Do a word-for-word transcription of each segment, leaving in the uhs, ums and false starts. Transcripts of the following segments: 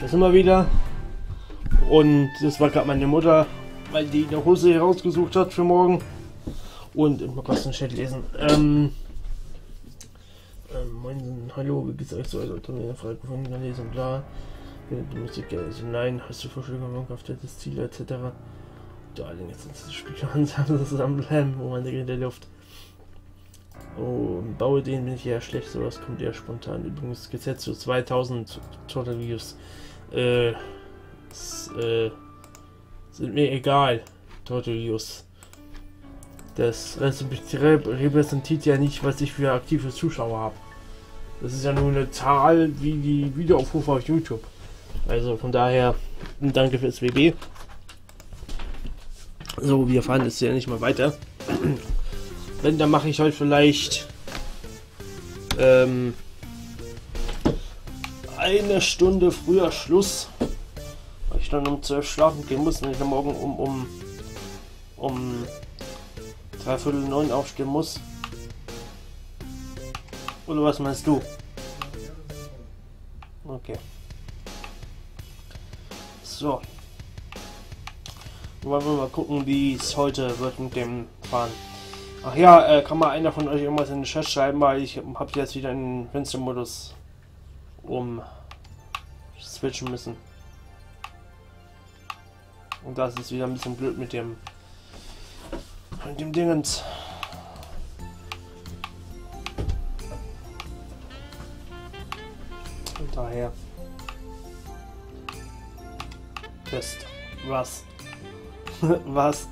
Da sind wir wieder. Und das war gerade meine Mutter, weil die eine Hose herausgesucht hat für morgen. Und ich muss kurz den Chat lesen. Ähm, ähm, moin, hallo, wie geht's euch so? Also, Turnier frei gefunden, dann lesen, bla. Die Musik, also nein, hast du Vorstellungen auf das Ziel, et cetera. Da alle jetzt das Spiel zusammenbleiben, wo man in der Luft. Oh, baue den bin ich eher schlecht, sowas kommt eher spontan. Übrigens Gesetz für zweitausend Total Views. Äh, s, äh, sind mir egal. Total Views. Das repräsentiert ja nicht, was ich für aktive Zuschauer habe. Das ist ja nur eine Zahl wie die Wiederaufrufe auf YouTube. Also von daher, danke fürs W B. So, wir fahren jetzt ja nicht mal weiter. Wenn, dann mache ich heute vielleicht ähm, eine Stunde früher Schluss, weil ich dann um zwölf schlafen gehen muss und ich dann morgen um um um dreiviertel neun aufstehen muss. Oder was meinst du? Okay. So. Wollen wir mal gucken, wie es heute wird mit dem Fahren. Ach ja, äh, kann mal einer von euch irgendwas in den Chat schreiben, weil ich habe jetzt wieder in den Fenstermodus um switchen müssen. Und das ist wieder ein bisschen blöd mit dem mit dem Dingens. Und daher Test. Was? Was?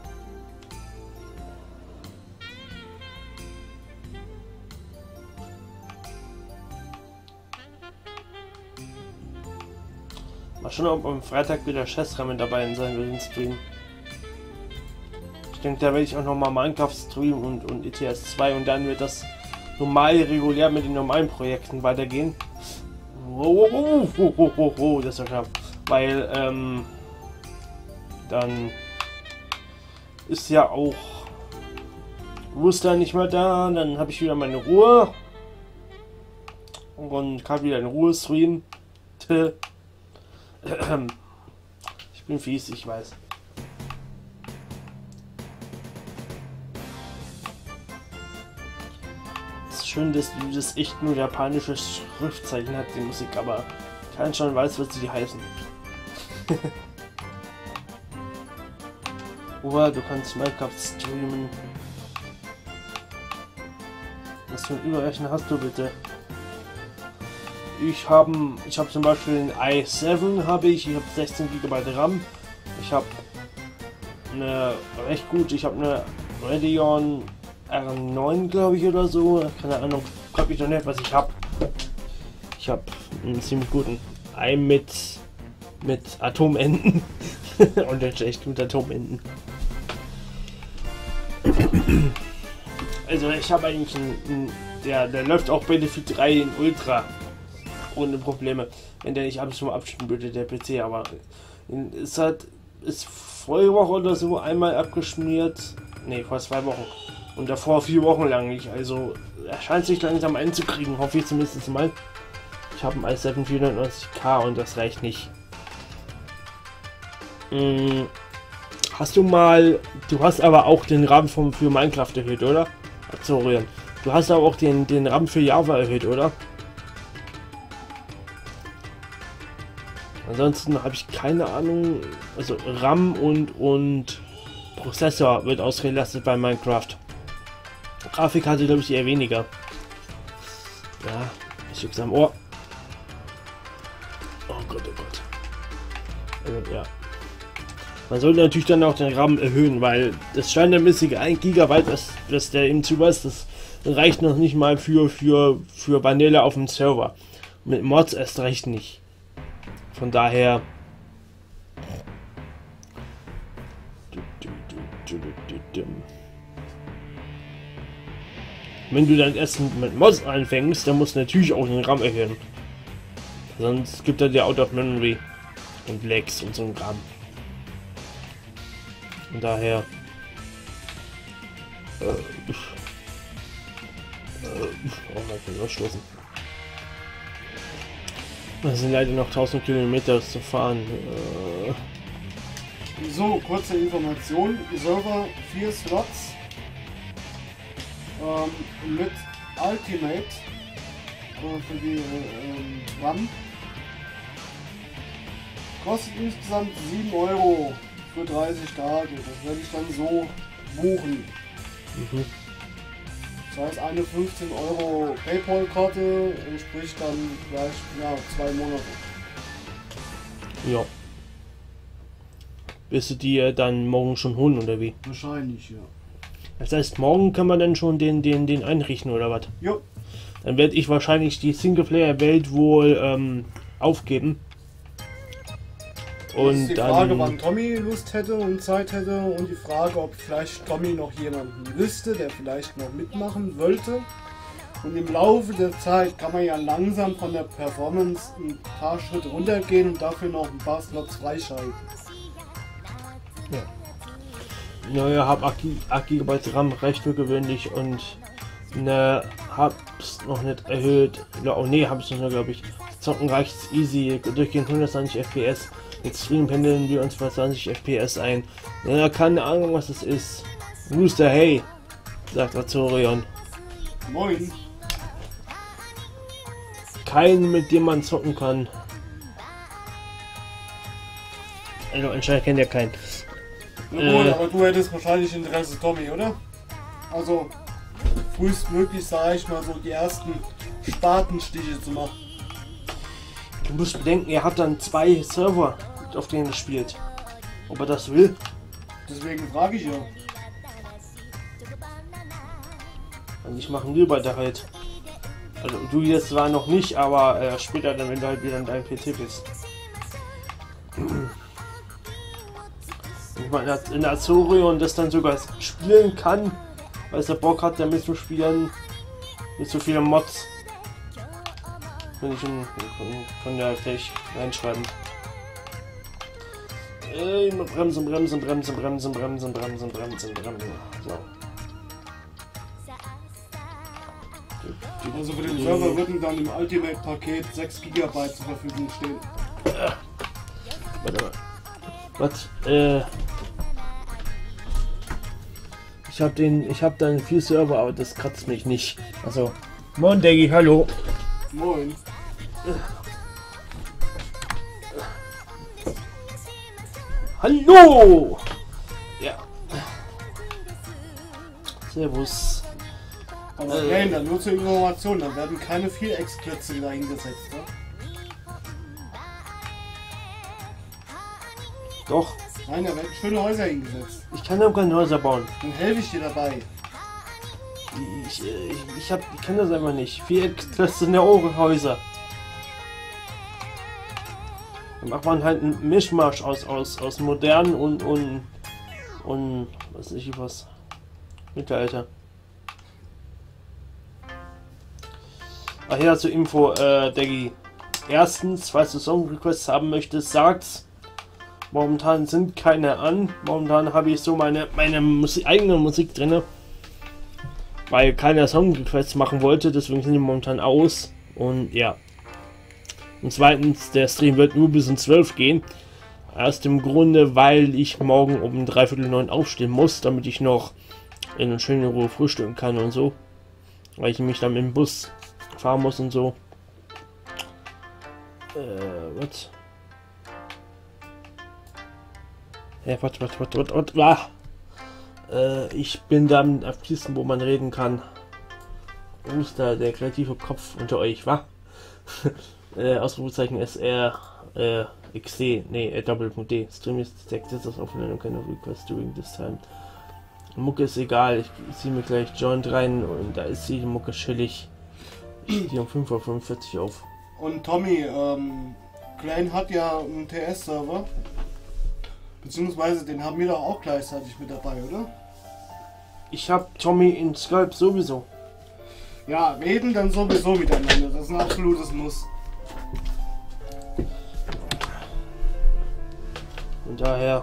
Mal schon, ob am Freitag wieder Chessrennen dabei sein will im Stream. Ich denke, da werde ich auch nochmal Minecraft streamen und, und E T S zwei und dann wird das normal, regulär mit den normalen Projekten weitergehen. Oh, oh, oh, oh, oh, oh, das ist ja klar. Weil, ähm, dann ist ja auch Rooster nicht mehr da, dann habe ich wieder meine Ruhe und kann wieder in Ruhe streamen. Ich bin fies, ich weiß. Es ist schön, dass das echt nur japanische Schriftzeichen hat, die Musik, aber kein schon weiß, was sie heißen. Oder du kannst Minecraft streamen. Was für ein Überrechner hast du bitte? Ich habe ich habe zum Beispiel einen i sieben, habe ich, ich habe sechzehn Gigabyte RAM. Ich habe eine recht gut, ich habe eine Radeon R neun, glaube ich, oder so. Keine Ahnung, frag mich doch nicht, was ich habe. Ich habe einen ziemlich guten i mit mit Atomenden. Und der echt mit Atomenden. Also ich habe eigentlich einen, einen der, der läuft auch Battlefield drei in Ultra ohne Probleme, wenn der nicht ab und zu mal abschmieren würde, der P C, aber es hat ist vorige Woche oder so einmal abgeschmiert, ne, vor zwei Wochen und davor vier Wochen lang nicht, also er scheint sich langsam einzukriegen, hoffe ich zumindest mal. Ich habe einen i sieben vierhundertneunzig K und das reicht nicht. Hm. Hast du mal, du hast aber auch den RAM vom, für Minecraft erhöht, oder? Azorian. Du hast aber auch den, den RAM für Java erhöht, oder? Ansonsten habe ich keine Ahnung, also RAM und, und Prozessor wird ausgelastet bei Minecraft. Grafikkarte glaube ich eher weniger. Ja, ich juck's am Ohr. Oh Gott, oh Gott. Also, ja. Man sollte natürlich dann auch den RAM erhöhen, weil das standardmäßige ein Gigabyte, das, das der ihm zuweist, das reicht noch nicht mal für, für, für Vanilla auf dem Server. Mit Mods erst recht nicht. Von daher... Wenn du dann erst mit Mods anfängst, dann musst du natürlich auch den RAM erhöhen. Sonst gibt er dir Out of Memory und Lags und so ein Kram. Von daher... Äh, äh, oh, man kann ausstoßen. Das sind leider noch tausend Kilometer zu fahren. Äh. So, kurze Information. Server vier Slots ähm, mit Ultimate äh, für die äh, RAM. Kostet insgesamt sieben Euro für dreißig Tage. Das werde ich dann so buchen. Mhm. Das heißt, eine fünfzehn Euro PayPal-Karte entspricht dann gleich ja, zwei Monate. Ja. Wirst du die dann morgen schon holen oder wie? Wahrscheinlich, ja. Das heißt, morgen kann man dann schon den, den, den einrichten oder was? Jo. Dann werde ich wahrscheinlich die Singleplayer-Welt wohl ähm, aufgeben. Und ist die dann, Frage, wann Tommy Lust hätte und Zeit hätte und die Frage, ob vielleicht Tommy noch jemanden wüsste, der vielleicht noch mitmachen wollte. Und im Laufe der Zeit kann man ja langsam von der Performance ein paar Schritte runtergehen und dafür noch ein paar Slots freischalten. ja. Naja, hab acht Gigabyte RAM, recht für gewöhnlich und ne, hab's noch nicht erhöht. Oh ne, hab's noch nicht, glaube ich. Zocken reicht's easy, durchgehend hundertzwanzig F P S. Jetzt Stream pendeln wir uns bei zwanzig F P S ein. Ja, keine Ahnung, was es ist. Rooster, hey, sagt Azorion. Moin. Keinen, mit dem man zocken kann. Also anscheinend kennt er keinen. Na gut, Äh. aber du hättest wahrscheinlich Interesse, Tommy, oder? Also, frühestmöglich, sage ich mal, so die ersten Spatenstiche zu machen. Du musst bedenken, er hat dann zwei Server, auf denen er spielt. Ob er das will? Deswegen frage ich ja. Und ich machen wir beide halt. Also du jetzt zwar noch nicht, aber äh, später dann, wenn du halt wieder in deinem P C bist. Ich meine, in der Azorion das dann sogar spielen kann, weil er Bock hat, damit zu spielen, mit so vielen Mods. Wenn ich ihn von der gleich reinschreiben. Äh, immer bremsen, bremsen, bremsen, bremsen, bremsen, bremsen, bremsen, bremsen. So. Also für den Server würden dann im Ultimate-Paket sechs Gigabyte zur Verfügung stehen. Ja. Warte mal. Was? Äh. Ich hab den. Ich hab dann viel Server, aber das kratzt mich nicht. Also. Moin Deggy, hallo. Moin. Hallo! Ja. Servus. Aber Äh. nein, dann nur zur Information, dann werden keine Vierecksklötze wieder eingesetzt, ne? Doch. Nein, da werden schöne Häuser hingesetzt. Ich kann auch keine Häuser bauen. Dann helfe ich dir dabei. Ich, ich, ich, hab, ich kann das einfach nicht. Vierecksklötze sind ja auch Häuser. Dann macht man halt einen Mischmasch aus, aus, aus modern und, und, und was weiß ich was. Mittelalter. Ach ja, zur Info, äh, Deggy. Erstens, falls du Song Requests haben möchtest, sag's. Momentan sind keine an. Momentan habe ich so meine, meine Musik, eigene Musik drin. Weil keiner Song Requests machen wollte, deswegen sind die momentan aus. Und ja. Und zweitens, der Stream wird nur bis um zwölf gehen. Aus dem Grunde, weil ich morgen um dreiviertel neun aufstehen muss, damit ich noch in eine schöne Ruhe frühstücken kann und so. Weil ich mich dann mit dem Bus fahren muss und so. Äh, was? Ja, warte, warte, warte, warte, warte, warte. Äh, ich bin dann auf Pisten, wo man reden kann. Wo ist da der kreative Kopf unter euch, wa? äh, Ausrufezeichen S R äh, X D, nee, äh, Doppelpunkt D. Stream ist detected as offline and cannot request during this time. Mucke ist egal, ich, ich ziehe mir gleich Joint rein und da ist die Mucke chillig. Ich stehe um fünf Uhr fünfundvierzig auf. Und Tommy, ähm, Klein hat ja einen T S-Server. Beziehungsweise den haben wir doch auch gleichzeitig mit dabei, oder? Ich hab Tommy in Skype sowieso. Ja, reden dann sowieso miteinander. Das ist ein absolutes Muss. Und daher.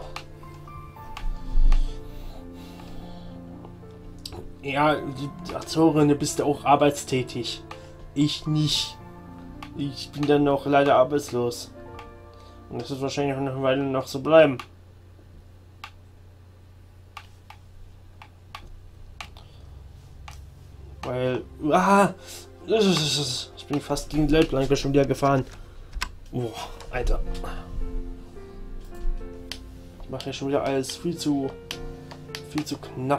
Ja, die Azorin, du bist ja auch arbeitstätig. Ich nicht. Ich bin dann noch leider arbeitslos. Und das wird wahrscheinlich noch eine Weile noch so bleiben. Weil... Ah, ich bin fast gegen die Leitplanke schon wieder gefahren. Boah, Alter. Ich mache ja schon wieder alles viel zu... viel zu knapp.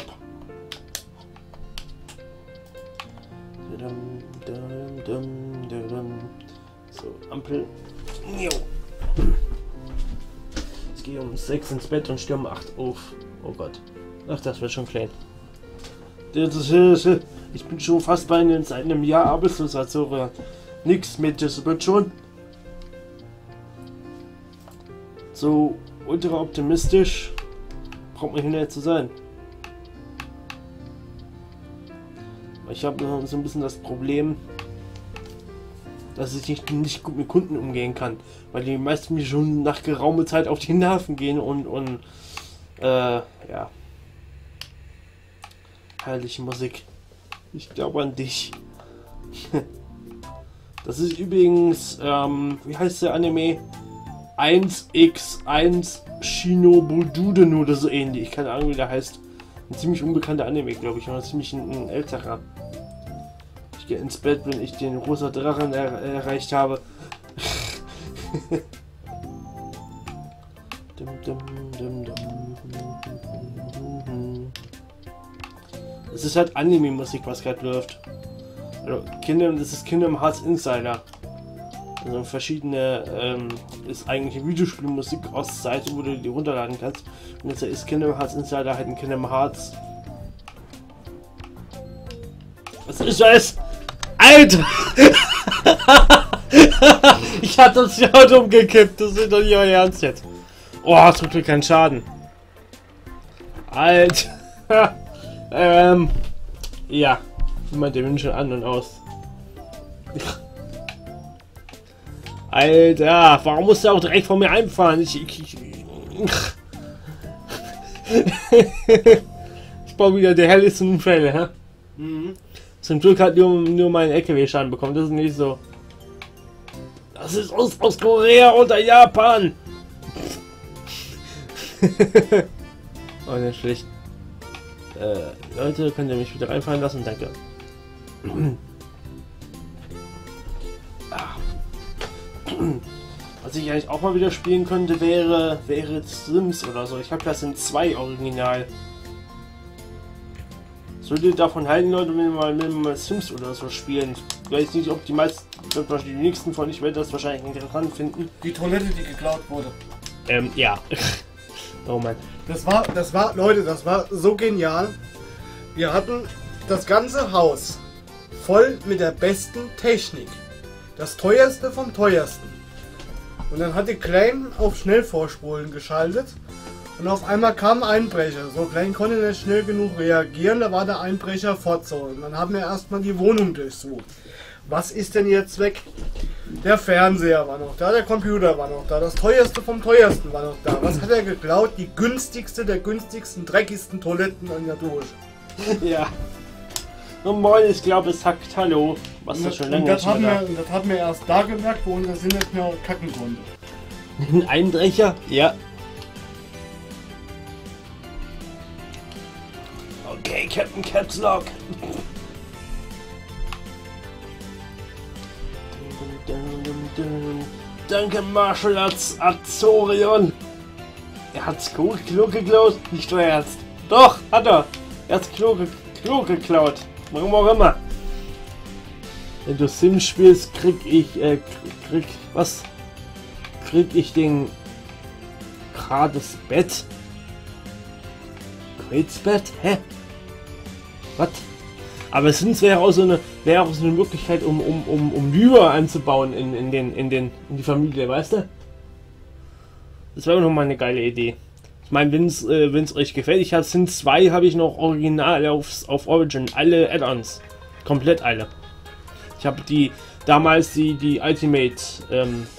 So, Ampel. Ich gehe um sechs ins Bett und stehe um acht auf. Oh Gott. Ach, das wird schon klein. Ich bin schon fast bei einem, seit einem Jahr arbeitslos, also nix mit, das wird schon. So ultra optimistisch braucht man hinterher zu sein. Ich habe so ein bisschen das Problem, dass ich nicht, nicht gut mit Kunden umgehen kann, weil die meisten mir schon nach geraumer Zeit auf die Nerven gehen und, und äh, ja. Herrliche Musik. Ich glaube an dich. Das ist übrigens, ähm, wie heißt der Anime? eins X eins Shinobududen oder so ähnlich. Keine Ahnung, wie der heißt. Ein ziemlich unbekannter Anime, glaube ich, oder ziemlich ein, ein älterer. Ich gehe ins Bett, wenn ich den rosa Drachen er erreicht habe. Es ist halt Anime-Musik, was gerade läuft. Also Kingdom, das ist Kingdom Hearts Insider. Also verschiedene, ähm, ist eigentlich Videospielmusik aus Seite, wo du die runterladen kannst. Und jetzt ist Kingdom Hearts Insider halt ein Kingdom Hearts. Was ist das? Alter! Ich hatte das Auto umgekippt, das ist doch nicht euer Ernst jetzt. Oh, das tut mir keinen Schaden. Alter! ähm, ja. Jemand, der will schon an und aus. Alter, warum muss der auch direkt vor mir einfahren? Ich, ich, ich, ich baue wieder der hellsten Unfälle, hä? Mhm. Zum Glück hat nur, nur mein L K W-Schaden bekommen, das ist nicht so. Das ist aus, aus Korea oder Japan! Oh, nicht schlecht. Äh, Leute, könnt ihr mich wieder reinfahren lassen? Danke. Was ich eigentlich auch mal wieder spielen könnte, wäre, wäre Sims oder so. Ich habe das in zwei Original. Solltet davon halten, Leute, wenn wir mal, wenn wir mal Sims oder so spielen. Ich weiß nicht, ob die meisten, die nächsten von ich werde das wahrscheinlich interessant finden. Die Toilette, die geklaut wurde. Ähm, ja. Oh Mann. Das war, das war, Leute, das war so genial. Wir hatten das ganze Haus voll mit der besten Technik. Das teuerste vom teuersten. Und dann hat die Klein auf Schnellvorspulen geschaltet. Und auf einmal kam ein Einbrecher. So Klein konnte nicht schnell genug reagieren, da war der Einbrecher fort so. Und dann haben wir erstmal die Wohnung durchsucht. Was ist denn jetzt weg? Der Fernseher war noch da, der Computer war noch da, das teuerste vom teuersten war noch da. Was hat er geklaut? Die günstigste der günstigsten, dreckigsten Toiletten an der Dusche. Ja. Und moin, ich glaube es hackt Hallo. Was das schon länger das haben wir, und das haben wir erst da gemerkt, wo unser Sinn nicht mehr kacken konnte. Ein Einbrecher? Ja. Okay, Captain Caps Lock. Danke, Marshall Az Azorion. Er hat's Klo geklaut? Nicht euer Ernst. Doch, hat er. Er hat's Klo, Klo geklaut. Warum auch immer. Wenn du Sims spielst, krieg ich, äh, krieg, was? Krieg ich den gratis Bett? Gratis Bett? Hä? Was? Aber Sims wäre auch so eine, wäre auch so eine Möglichkeit, um, um, um, um Lüber anzubauen in, in den, in den, in die Familie, weißt du? Das wäre noch mal eine geile Idee. Ich meine, wenn es äh, wenn's euch gefällt, ich habe Sims zwei, habe ich noch original auf, auf Origin, alle Add-ons. Komplett alle. Ich habe die, damals die, die Ultimate, ähm,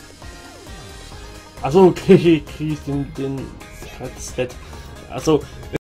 achso, kriege ich den, den, das Bett. Achso,